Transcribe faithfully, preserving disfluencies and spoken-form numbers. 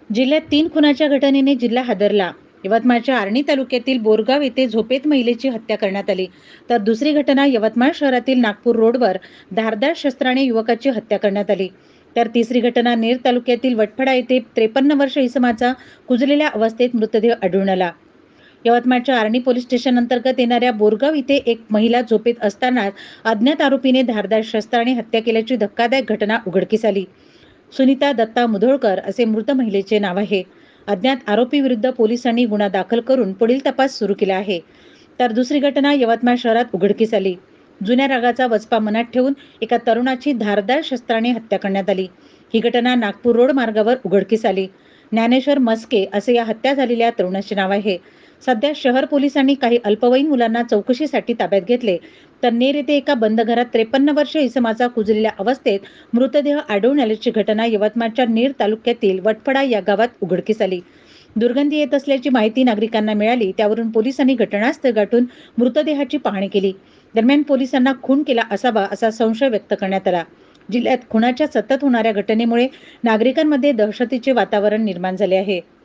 जिल्ह्यात तीन खुनाच्या घटनेने जिल्हा हादरला. यवतमाळच्या आर्णी तालुक्यातील बोरगाव येथे झोपेत महिलेची हत्या करण्यात आली. तर दुसरी घटना यवतमाळ शहरातील नागपूर रोडवर धारदार शस्त्राने युवकाची हत्या करण्यात आली. तर तिसरी घटना नेर तालुक्यातील वटफडा येथे त्रेपन्न वर्ष इसमाचा कुजलेल्या अवस्थेत मृतदेह आढळून आला. यवतमाळच्या आर्णी पोलीस स्टेशन अंतर्गत येणाऱ्या बोरगाव इथे एक महिला झोपेत असतानाच अज्ञात आरोपीने धारदार शस्त्राने हत्या केल्याची धक्कादायक घटना उघडकीस आली. सुनीता दत्ता मुधोळकर असे मृत महिलेचे नाव आहे. अज्ञात आरोपी विरुद्ध पोलिसांनी गुन्हा दाखल करून पुढील तपास सुरू केला आहे. तर दुसरी घटना यवतमाळ शहरात उघडकीस आली. जुन्या रागाचा वचपा मनात ठेवून एका तरुणाची धारदार शस्त्राने हत्या करण्यात आली. ही घटना नागपूर रोड मार्गावर उघडकीस आली. ज्ञानेश्वर मस्के असे या हत्या झालेल्या तरुणाचे नाव आहे. सध्या शहर पोलिसांनी काही अल्पवयीन मुलांना चौकशीसाठी ताब्यात घेतले. तर नेर येथे एका बंद घरात त्रेपन्न वर्ष इसमाचा कुजलेल्या अवस्थेत मृतदेह आढळून आल्याची घटना यवतमाळच्या नेर तालुक्यातील वटफडा या गावात उघडकीस आली. दुर्गंधी येत असल्याची माहिती नागरिकांना मिळाली. त्यावरून पोलिसांनी घटनास्थळ गाठून मृतदेहाची पाहणी केली. दरम्यान पोलिसांना खून केला असावा असा संशय व्यक्त करण्यात आला. जिल्ह्यात खुनाच्या सतत होणाऱ्या घटनेमुळे नागरिकांमध्ये दहशतीचे वातावरण निर्माण झाले आहे.